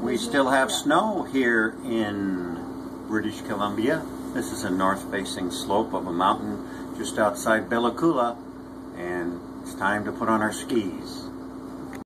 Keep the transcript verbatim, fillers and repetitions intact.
We still have snow here in British Columbia. This is a north-facing slope of a mountain just outside Coola, and it's time to put on our skis.